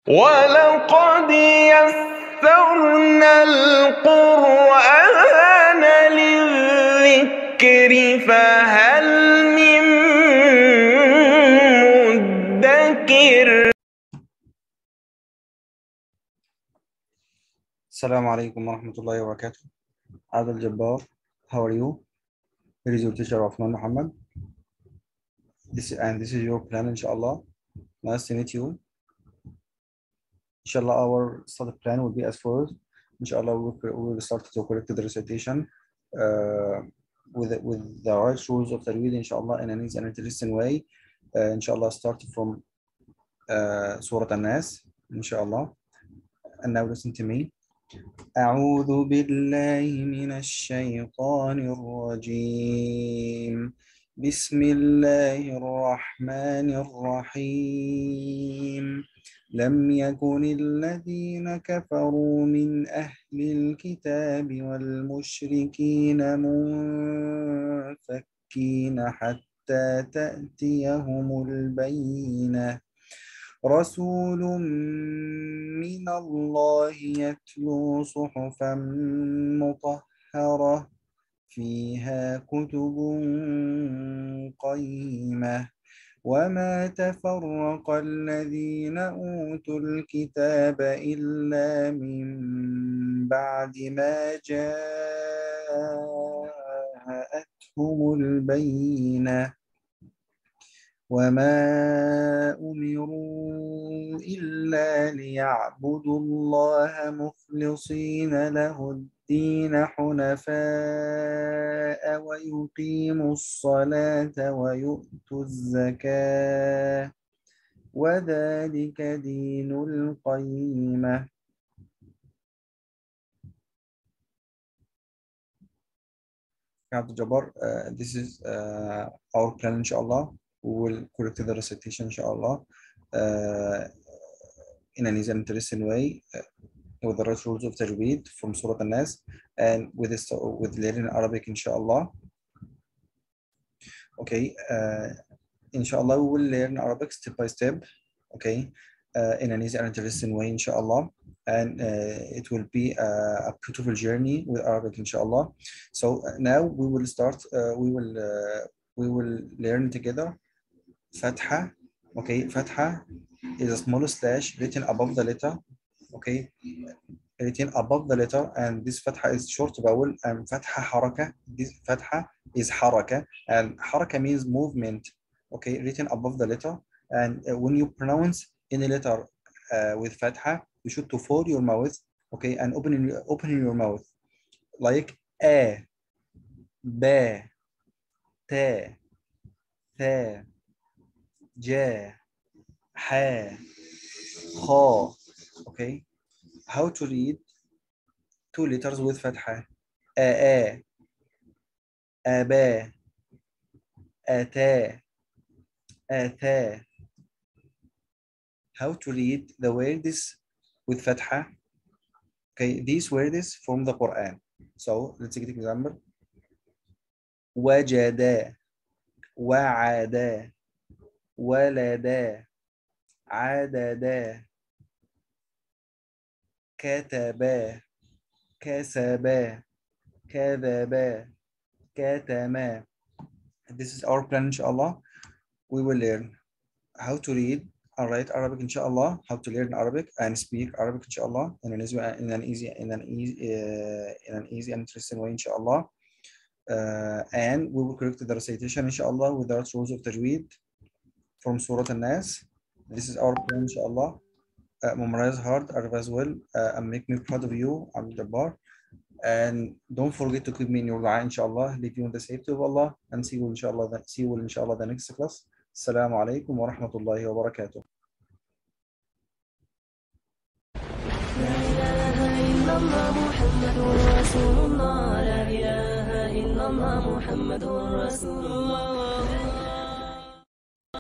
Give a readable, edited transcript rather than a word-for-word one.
ولقد يسرنا القرآن للذكر فهل من مدكر. السلام عليكم ورحمة الله وبركاته. عبد الجبار, how are you? Here is your teacher Rahman Muhammad. This is your plan, inshallah. Nice to meet you. Inshallah, our study plan will be as follows. Inshallah, we will start to correct the recitation with the right rules of tajweed, inshallah, in an easy and interesting way. Inshallah, start from Surah An-Nas, inshallah. And now listen to me. أعوذ بالله من الشيطان الرجيم. بسم الله الرحمن الرحيم. لم يكن الذين كفروا من أهل الكتاب والمشركين منفكين حتى تأتيهم البينة. رسول من الله يتلو صحفا مطهرة فيها كتب قيمة وما تفرق الذين أوتوا الكتاب إلا من بعد ما جاءتهم البينة وما أمروا إلا ليعبدوا الله مخلصين له الدين حنفاء ويقيموا الصلاة ويؤتوا الزكاة وذلك دين القيمة. Abdul Jabbar, this is our plan, inshallah. We will correct the recitation, inshallah, in an easy and interesting way with the right rules of tajweed from Surah An-Nas and with learning Arabic, inshallah. Okay, inshallah, we will learn Arabic step by step, okay, in an easy and interesting way, inshallah. And it will be a beautiful journey with Arabic, inshallah. So now we will start, we will learn together Fatha. Okay, Fatha is a small slash written above the letter, okay, written above the letter, and this Fatha is short vowel, and Fatha haraka, this Fatha is haraka, and haraka means movement, okay, written above the letter. And when you pronounce any letter with Fatha, you should to fold your mouth, okay, and open your mouth, like a, ba, ta, tha, ja, ha, kha. Okay, how to read two letters with fatha? A, aba, ata, ata. How to read the words with fatha? Okay, these words from the Quran. So let's take an example. Wajada, wa'ada, walada, adada, kataba, kasaba, kadaba, katama. This is our plan, inshallah. We will learn how to read and write Arabic, inshallah, how to learn Arabic and speak Arabic, inshallah, in an easy and interesting way, inshallah. And we will correct the recitation, inshallah, with the rules of tajweed from Surah An-Nas. This is our plan, inshallah. Memorize hard, revise well, and make me proud of you, Abdul Jabbar. And don't forget to keep me in your dua, inshallah. Leave you in the safety of Allah, and see you, inshallah, the next class. Assalamu alaikum wa rahmatullahi wa barakatuh. لا إله إلا الله محمد رسول الله. لا إله إلا الله محمد رسول الله.